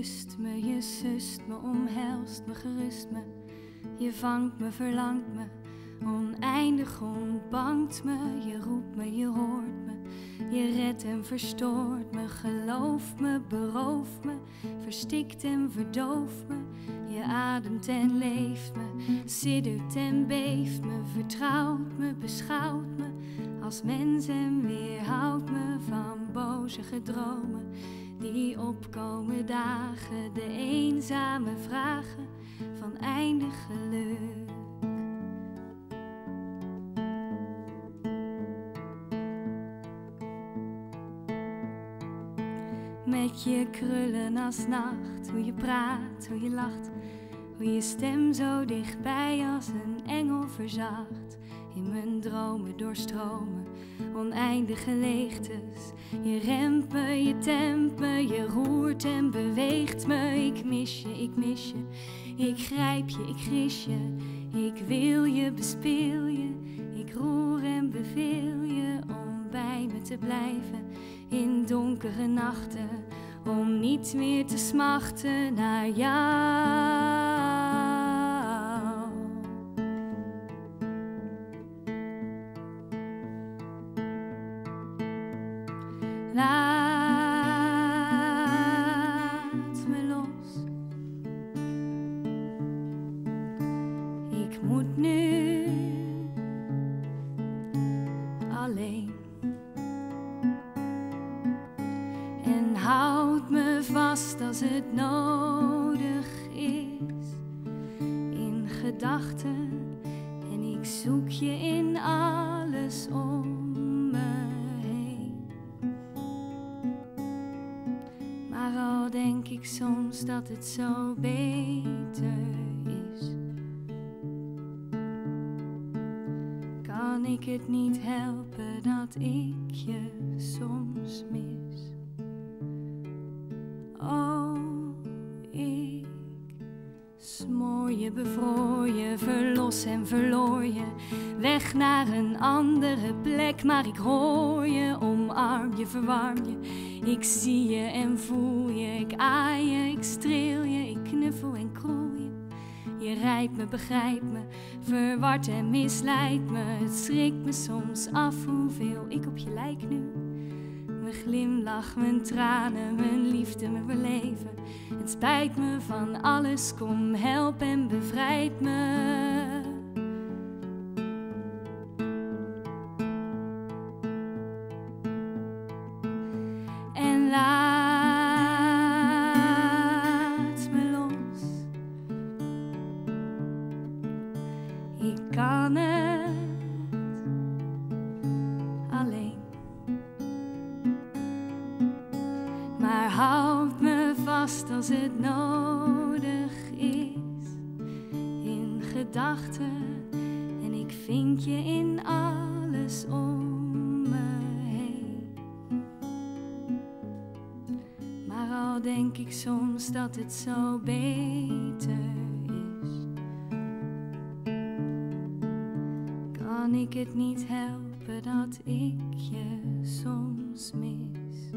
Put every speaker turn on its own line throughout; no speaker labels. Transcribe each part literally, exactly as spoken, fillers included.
kust me, je sust me, omhelst me, gerust me. Je vangt me, verlangt me, oneindig ontbangt me. Je roept me, je hoort me, je redt en verstoort me. Gelooft me, berooft me, verstikt en verdooft me. Je ademt en leeft me, siddert en beeft me. Vertrouwt me, beschouwt me als mens en weerhoudt me van boze gedromen die opkomen dagen, de eenzame vragen van eindig geluk. Met je krullen als nacht, hoe je praat, hoe je lacht, hoe je stem zo dichtbij als een engel verzacht. In mijn dromen doorstromen oneindige leegtes. Je remt me, je tempt me, je roert en beweegt me. Ik mis je, ik mis je, ik grijp je, ik gris je. Ik wil je, bespeel je, ik roer en beveel je om bij me te blijven in donkere nachten, om niet meer te smachten naar jou. Laat me los. Ik moet nu alleen. En houd me vast als het nodig is. In gedachten. En ik zoek je in alles om. Maar al denk ik soms dat het zo beter is, kan ik het niet helpen dat ik je soms mis. Oh, ik smoor je, bevroor je, verlos en verloor je, weg naar een andere plek, maar ik hoor je, omarm je, verwarm je. Ik zie je en voel je, ik aai je, ik streel je, ik knuffel en kroel je. Je rijdt me, begrijpt me, verward en misleidt me. Het schrikt me soms af hoeveel ik op je lijk nu. Mijn glimlach, mijn tranen, mijn liefde, mijn beleven. Het spijt me van alles, kom help en bevrijd me. En laat me los. Ik kan het alleen. Maar houd me vast als het nodig is. In gedachten. En ik vind je in alles om me heen. Maar al denk ik soms dat het zo beter is, kan ik het niet helpen dat ik je soms mis.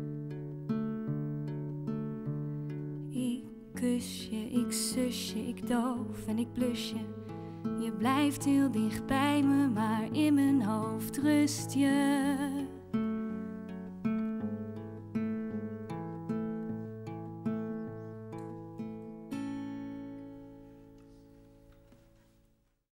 Ik kus je, ik sus je, ik doof en ik blus je. Je blijft heel dicht bij me, maar in mijn hoofd rust je.